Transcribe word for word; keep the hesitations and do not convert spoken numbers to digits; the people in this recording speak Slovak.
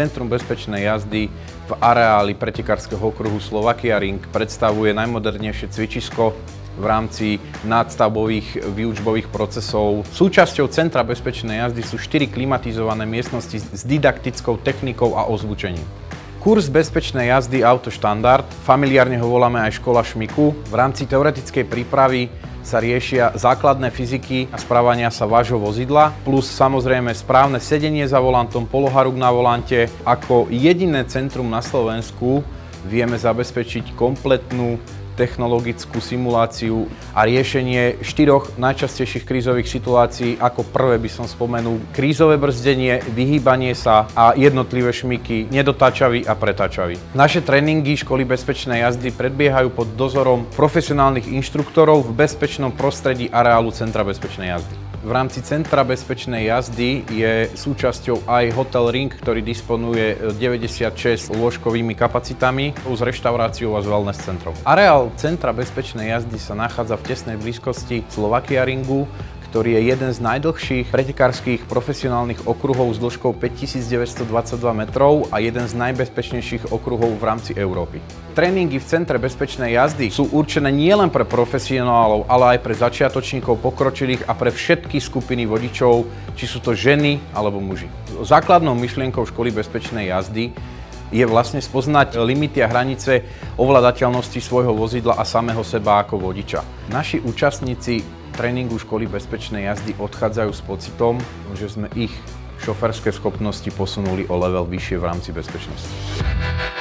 Centrum bezpečnej jazdy v areáli pretekárskeho okruhu Slovakia Ring predstavuje najmodernejšie cvičisko v rámci nadstavbových výučbových procesov. Súčasťou Centra bezpečnej jazdy sú štyri klimatizované miestnosti s didaktickou technikou a ozvučením. Kurz bezpečnej jazdy Auto štandard, familiárne ho voláme aj škola šmiku, v rámci teoretickej prípravy sa riešia základné fyziky a správania sa vášho vozidla, plus samozrejme správne sedenie za volantom, poloharuk na volante. Ako jediné centrum na Slovensku vieme zabezpečiť kompletnú technologickú simuláciu a riešenie štyroch najčastejších krízových situácií. Ako prvé by som spomenul krízové brzdenie, vyhýbanie sa a jednotlivé šmiky, nedotáčavý a pretáčavý. Naše tréningy školy bezpečnej jazdy predbiehajú pod dozorom profesionálnych inštruktorov v bezpečnom prostredí areálu Centra bezpečnej jazdy. V rámci Centra bezpečnej jazdy je súčasťou aj Hotel Ring, ktorý disponuje deväťdesiatšesť lôžkovými kapacitami s reštauráciou a s wellness centrom. Areál Centra bezpečnej jazdy sa nachádza v tesnej blízkosti Slovakia Ringu, ktorý je jeden z najdlhších pretekárskych profesionálnych okruhov s dĺžkou päťtisícdeväťstodvadsaťdva metrov a jeden z najbezpečnejších okruhov v rámci Európy. Tréningy v Centre bezpečnej jazdy sú určené nielen pre profesionálov, ale aj pre začiatočníkov, pokročilých a pre všetky skupiny vodičov, či sú to ženy alebo muži. Základnou myšlienkou školy bezpečnej jazdy je vlastne spoznať limity a hranice ovládateľnosti svojho vozidla a samého seba ako vodiča. Naši účastníci tréningu školy bezpečnej jazdy odchádzajú s pocitom, že sme ich šoférske schopnosti posunuli o level vyššie v rámci bezpečnosti.